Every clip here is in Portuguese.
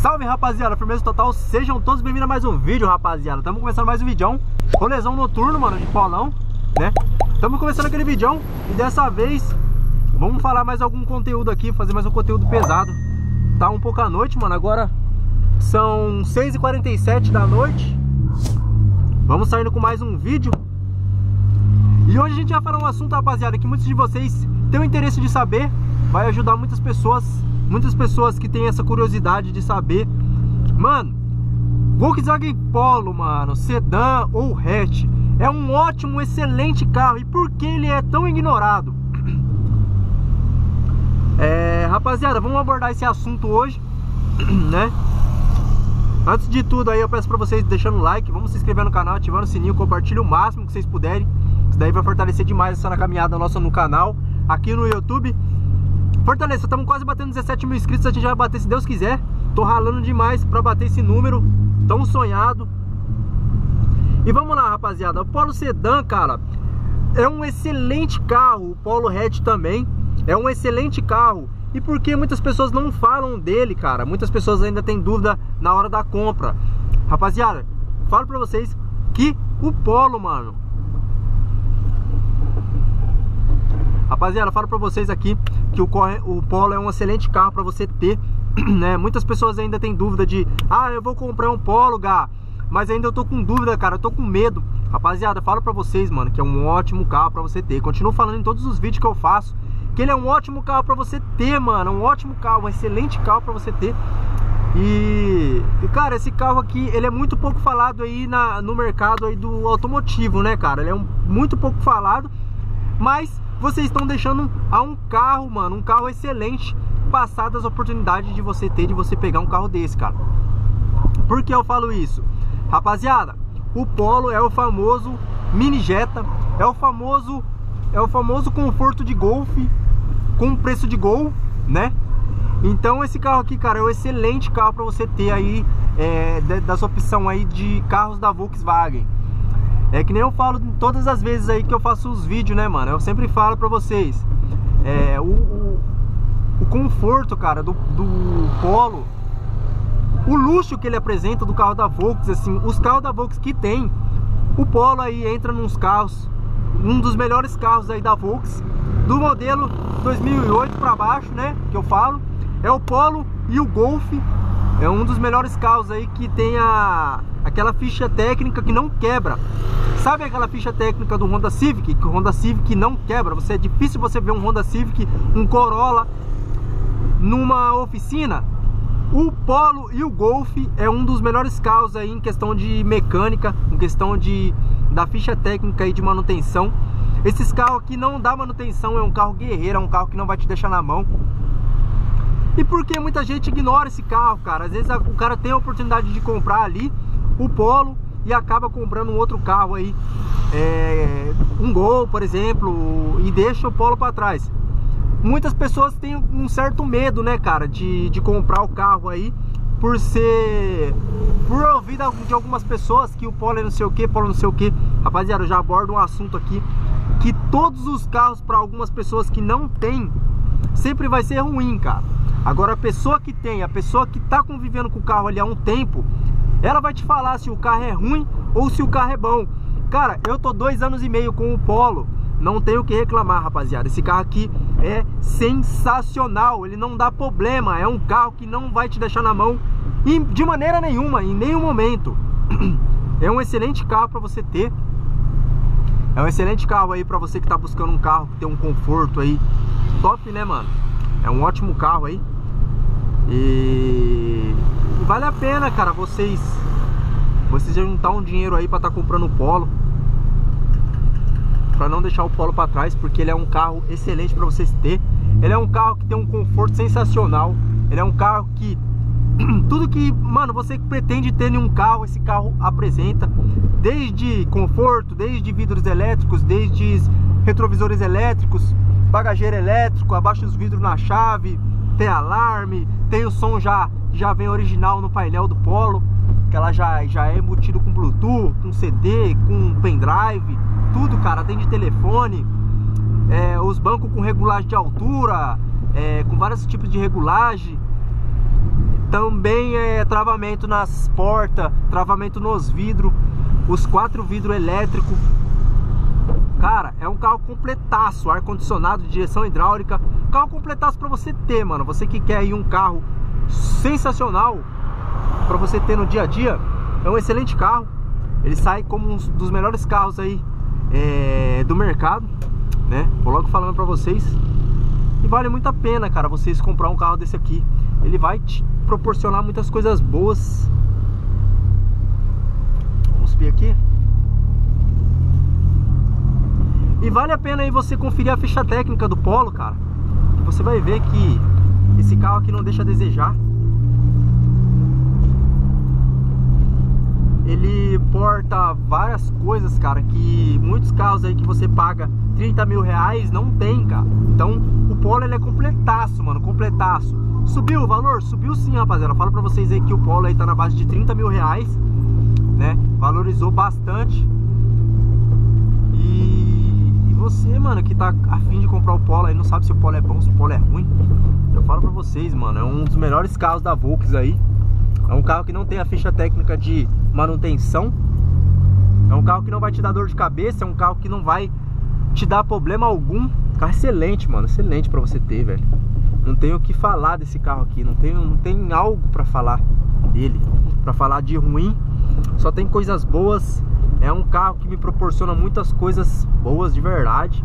Salve, rapaziada, firmeza total, sejam todos bem-vindos a mais um vídeo, rapaziada. Estamos começando mais um vídeo, rolezão noturno, mano, de polão, né? Estamos começando aquele vídeo e dessa vez vamos falar mais algum conteúdo aqui, fazer mais um conteúdo pesado. Tá um pouco à noite, mano, agora são 6h47 da noite. Vamos saindo com mais um vídeo. E hoje a gente vai falar um assunto, rapaziada, que muitos de vocês têm o interesse de saber. Vai ajudar muitas pessoas que têm essa curiosidade de saber. Mano, Volkswagen Polo, mano, sedã ou hatch, é um ótimo, excelente carro. E por que ele é tão ignorado? Rapaziada, vamos abordar esse assunto hoje, né? Antes de tudo aí, eu peço pra vocês deixando o like, vamos se inscrever no canal, ativando o sininho, compartilhe o máximo que vocês puderem. Isso daí vai fortalecer demais essa caminhada nossa no canal, aqui no YouTube. Fortaleça, estamos quase batendo 17 mil inscritos, a gente vai bater se Deus quiser. Tô ralando demais pra bater esse número tão sonhado. E vamos lá, rapaziada, o Polo Sedã, cara, é um excelente carro. O Polo Hatch também é um excelente carro. E por que muitas pessoas não falam dele, cara? Muitas pessoas ainda têm dúvida na hora da compra. Rapaziada, falo pra vocês que o Polo, mano, rapaziada, falo pra vocês aqui que o Polo é um excelente carro pra você ter, né? Muitas pessoas ainda têm dúvida de, eu vou comprar um Polo, Gá, mas ainda eu tô com dúvida, cara, eu tô com medo. Rapaziada, falo pra vocês, mano, que é um ótimo carro pra você ter. Continuo falando em todos os vídeos que eu faço que ele é um ótimo carro pra você ter, mano. Um ótimo carro, um excelente carro pra você ter. E cara, esse carro aqui, ele é muito pouco falado aí no mercado aí do automotivo, né, cara? Ele é muito pouco falado, mas vocês estão deixando um carro, mano, um carro excelente, passar das oportunidades de você ter, de você pegar um carro desse, cara. Por que eu falo isso? Rapaziada, o Polo é o famoso mini Jetta, é o famoso conforto de Golf com preço de Gol, né? Então esse carro aqui, cara, é um excelente carro para você ter aí, das opções aí de carros da Volkswagen. É que nem eu falo todas as vezes aí que eu faço os vídeos, né, mano? Eu sempre falo pra vocês, o conforto, cara, do Polo, o luxo que ele apresenta do carro da Volks, assim, os carros da Volks que tem, o Polo aí entra nos carros, um dos melhores carros aí da Volks, do modelo 2008 pra baixo, né, que eu falo, é o Polo e o Golf. É um dos melhores carros aí que tem aquela ficha técnica que não quebra. Sabe aquela ficha técnica do Honda Civic? Que o Honda Civic não quebra. É difícil você ver um Honda Civic, um Corolla numa oficina. O Polo e o Golf é um dos melhores carros aí em questão de mecânica, em questão da ficha técnica aí de manutenção. Esses carros aqui não dá manutenção, é um carro guerreiro, é um carro que não vai te deixar na mão. E por que muita gente ignora esse carro, cara? Às vezes o cara tem a oportunidade de comprar ali o Polo e acaba comprando um outro carro aí, um Gol, por exemplo, e deixa o Polo para trás. Muitas pessoas têm um certo medo, né, cara, de comprar o carro aí, por ouvir de algumas pessoas que o Polo é não sei o que, Polo não sei o que. Rapaziada, eu já abordo um assunto aqui, que todos os carros, para algumas pessoas que não tem, sempre vai ser ruim, cara. Agora a pessoa que tem, a pessoa que tá convivendo com o carro ali há um tempo, ela vai te falar se o carro é ruim ou se o carro é bom. Cara, eu tô 2 anos e meio com o Polo, não tenho o que reclamar, rapaziada. Esse carro aqui é sensacional, ele não dá problema, é um carro que não vai te deixar na mão de maneira nenhuma, em nenhum momento. É um excelente carro pra você ter. É um excelente carro aí pra você que tá buscando um carro que tem um conforto aí top, né, mano? É um ótimo carro aí. E vale a pena, cara, vocês juntar um dinheiro aí pra tá comprando o Polo, pra não deixar o Polo pra trás, porque ele é um carro excelente pra vocês ter. Ele é um carro que tem um conforto sensacional. Ele é um carro que tudo que, mano, você pretende ter em um carro, esse carro apresenta. Desde conforto, desde vidros elétricos, desde retrovisores elétricos, bagageiro elétrico, abaixa os vidros na chave, tem alarme, tem o som já vem original no painel do Polo, que ela já é embutido com Bluetooth, com CD, com pendrive, tudo, cara, tem de telefone, os bancos com regulagem de altura, com vários tipos de regulagem. Também é travamento nas portas, travamento nos vidros, os 4 vidros elétricos. Cara, é um carro completaço, ar-condicionado, direção hidráulica, carro completaço pra você ter, mano. Você que quer ir um carro sensacional pra você ter no dia a dia, é um excelente carro. Ele sai como um dos melhores carros aí do mercado, né? Vou logo falando pra vocês. E vale muito a pena, cara, vocês comprar um carro desse aqui. Ele vai te proporcionar muitas coisas boas. Vamos subir aqui. E vale a pena aí você conferir a ficha técnica do Polo, cara. Que você vai ver que esse carro aqui não deixa a desejar. Ele porta várias coisas, cara, que muitos carros aí que você paga 30 mil reais não tem, cara. Então o Polo ele é completaço, mano, completaço. Subiu o valor? Subiu sim, rapaziada. Eu falo pra vocês aí que o Polo aí tá na base de 30 mil reais, né? Valorizou bastante. E você, mano, que tá afim de comprar o Polo aí, não sabe se o Polo é bom, se o Polo é ruim, eu falo pra vocês, mano, é um dos melhores carros da Volks aí. É um carro que não tem a ficha técnica de manutenção. É um carro que não vai te dar dor de cabeça. É um carro que não vai te dar problema algum. Carro excelente, mano, excelente pra você ter, velho. Não tenho o que falar desse carro aqui. Não tem algo pra falar dele. Pra falar de ruim, só tem coisas boas. É um carro que me proporciona muitas coisas boas de verdade.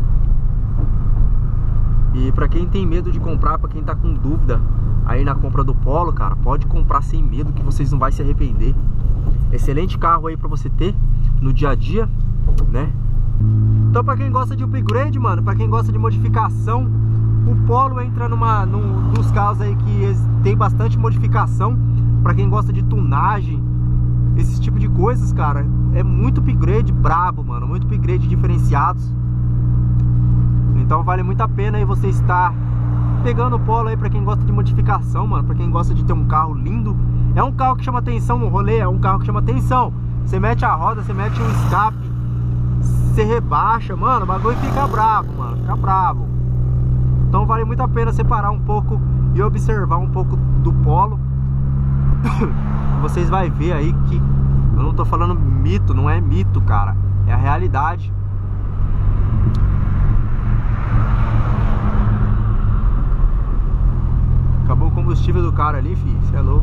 E pra quem tem medo de comprar, pra quem tá com dúvida aí na compra do Polo, cara, pode comprar sem medo que vocês não vão se arrepender. Excelente carro aí pra você ter no dia a dia, né? Então pra quem gosta de upgrade, mano, pra quem gosta de modificação, o Polo entra num dos carros aí que tem bastante modificação. Pra quem gosta de tunagem, esse tipo de coisas, cara, é muito upgrade brabo, mano, muito upgrade diferenciados. Então vale muito a pena aí você estar pegando o Polo aí pra quem gosta de modificação, mano, pra quem gosta de ter um carro lindo. É um carro que chama atenção no rolê, é um carro que chama atenção. Você mete a roda, você mete um escape, você rebaixa, mano, o bagulho fica bravo, mano, fica bravo. Então vale muito a pena separar um pouco e observar um pouco do Polo. Vocês vão ver aí que eu não tô falando mito, não é mito, cara, é a realidade. Acabou o combustível do cara ali, filho, você é louco.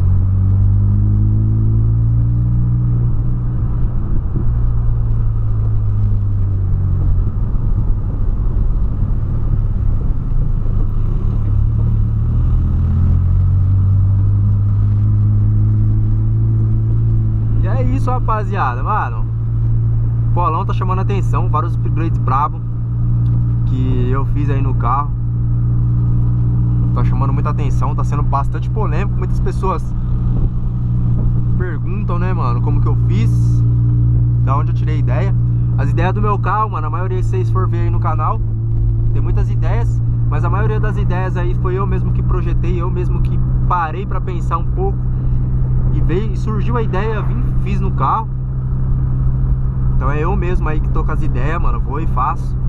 E é isso, rapaziada, mano. O Polão tá chamando a atenção, vários upgrades brabo que eu fiz aí no carro. Tá chamando muita atenção, tá sendo bastante polêmico. Muitas pessoas perguntam, né, mano, como que eu fiz, da onde eu tirei a ideia. As ideias do meu carro, mano, a maioria, se vocês for ver aí no canal, tem muitas ideias, mas a maioria das ideias aí foi eu mesmo que projetei, eu mesmo que parei pra pensar um pouco e veio, e surgiu a ideia, vim, fiz no carro. Então é eu mesmo aí que tô com as ideias, mano, vou e faço.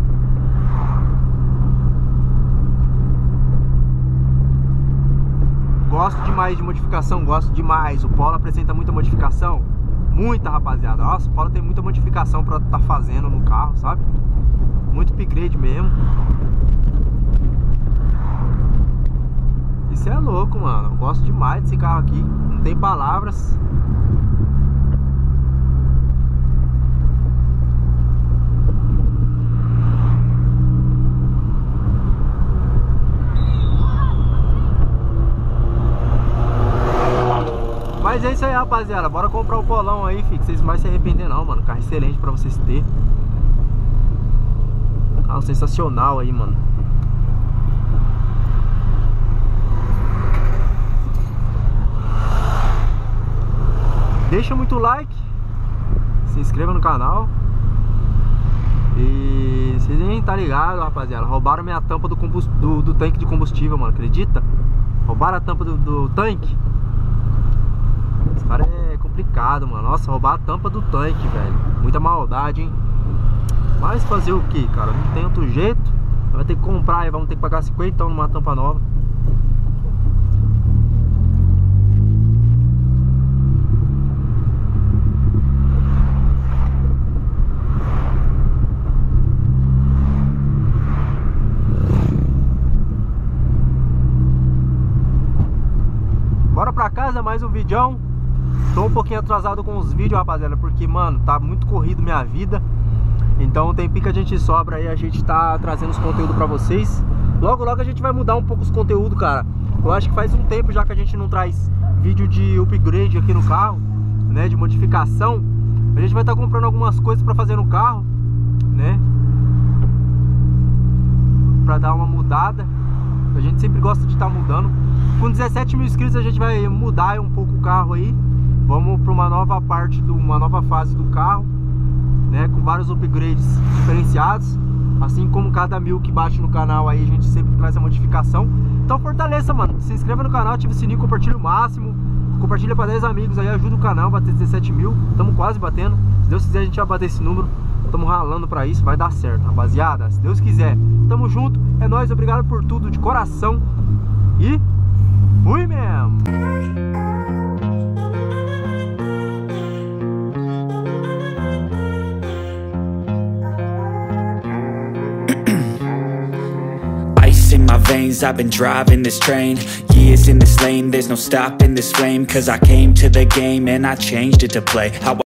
Gosto demais de modificação, gosto demais. O Polo apresenta muita modificação, muita, rapaziada. Nossa, o Polo tem muita modificação pra tá fazendo no carro, sabe? Muito upgrade mesmo. Isso é louco, mano. Eu gosto demais desse carro aqui, não tem palavras. Mas é isso aí, rapaziada, bora comprar o Polão aí, filho, que vocês não vão se arrepender não, mano. Carro excelente pra vocês terem. Carro sensacional aí, mano. Deixa muito like, se inscreva no canal. E vocês nem tá ligado, rapaziada, roubaram minha tampa do tanque de combustível, mano, acredita? Roubaram a tampa do tanque. Esse cara é complicado, mano. Nossa, roubar a tampa do tanque, velho. Muita maldade, hein? Mas fazer o que, cara? Não tem outro jeito. Vai ter que comprar e vamos ter que pagar 50 numa tampa nova. pra casa, mais um vídeo. Tô um pouquinho atrasado com os vídeos, rapaziada, porque, mano, tá muito corrido minha vida. Então tem pica, a gente sobra aí, a gente tá trazendo os conteúdos pra vocês. Logo, logo a gente vai mudar um pouco os conteúdos, cara. Eu acho que faz um tempo já que a gente não traz vídeo de upgrade aqui no carro, né, de modificação. A gente vai estar comprando algumas coisas pra fazer no carro, né, pra dar uma mudada. A gente sempre gosta de estar mudando. Com 17 mil inscritos a gente vai mudar um pouco o carro aí. Vamos pra uma nova parte, uma nova fase do carro, né, com vários upgrades diferenciados. Assim como cada 1000 que bate no canal aí, a gente sempre traz a modificação. Então fortaleça, mano. Se inscreva no canal, ative o sininho, compartilha o máximo. Compartilha pra 10 amigos aí, ajuda o canal a bater 17 mil. Tamo quase batendo. Se Deus quiser a gente vai bater esse número. Tamo ralando pra isso, vai dar certo, rapaziada. Se Deus quiser. Tamo junto, é nóis, obrigado por tudo de coração. E fui mesmo! In my veins, I've been driving this train. Years in this lane, there's no stopping this flame. Cause I came to the game and I changed it to play how